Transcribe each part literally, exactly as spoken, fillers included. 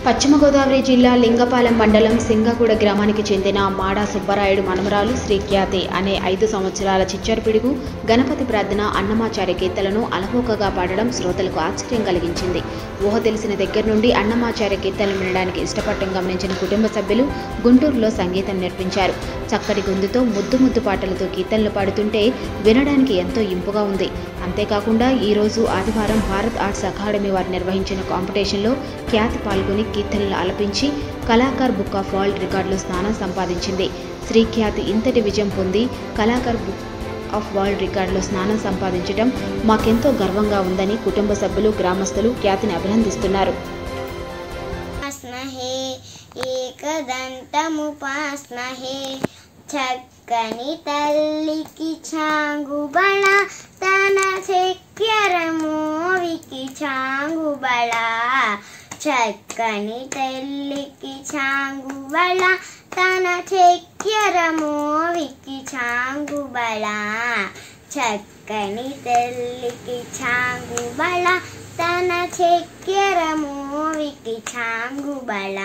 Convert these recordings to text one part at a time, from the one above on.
పశ్చిమ గోదావరి జిల్లా లింగపాలెం మండలం సింగగూడ గ్రామానికి చెందిన మాడా సుబ్బరాయుడు మనమరాలు శ్రీఖ్యాతి అనే ఐదు సంవత్సరాల చిచ్చరపిడుగు గణపతి ప్రార్థన అన్నమాచార్య కీర్తనలను అలవోకగా పాడడం శ్రోతలకు ఆశ్చర్యం కలిగించింది. ఊహ తెలిసిన దగ్గర నుండి అన్నమాచార్య కీర్తనలు వినడానికి ఇష్టపడటం గమనించిన కుటుంబ సభ్యులు గుంటూరులో సంగీతం నేర్పించారు. చక్కటి గొంతుతో ముద్దు ముద్దు పాటలతో కీర్తనలు పాడుతుంటే వినడానికి ఎంతో ఇంపుగా ఉంది. అంతేకాకుండా ఈరోజు ఆదివారం భారత్ ఆర్ట్స్ అకాడమీ వారు నిర్వహించిన కాంపిటీషన్లో ఖ్యాతి పాల్గొని కీర్తనలు ఆలపించి కళాకార్ బుక్ ఆఫ్ వరల్డ్ రికార్డులో స్థానం సంపాదించింది. శ్రీఖ్యాతి ఇంతటి విజయం పొంది కళాకార్ బుక్ ఆఫ్ వరల్డ్ రికార్డులో స్థానం సంపాదించడం మాకెంతో గర్వంగా ఉందని కుటుంబ సభ్యులు గ్రామస్తులు ఖ్యాతిని అభినందిస్తున్నారు. చక్కని తల్లికి చాంగుబళ తన చక్కెర మోవికి చాంగుబళ చక్కని తల్లికి చాంగుబళ తన చక్కెర మోవికి చాంగుబళ చక్కని తల్లికి చాంగుబళ తన చక్కెర మోవికి చాంగుబళ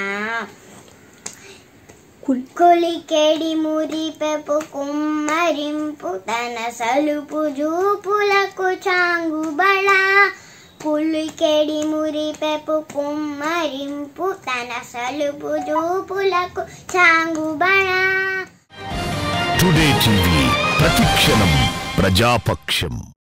కులికెడి మురిపెపు కుమ్మరింపు తన సలుపు జూపులకు చాంగుబళ కులికెడి మురిపెపు కుమ్మరింపు తన సలుపు జూపులకు చాంగుబళ. టుడే టీవీ ప్రతిక్షణం ప్రజాపక్షం.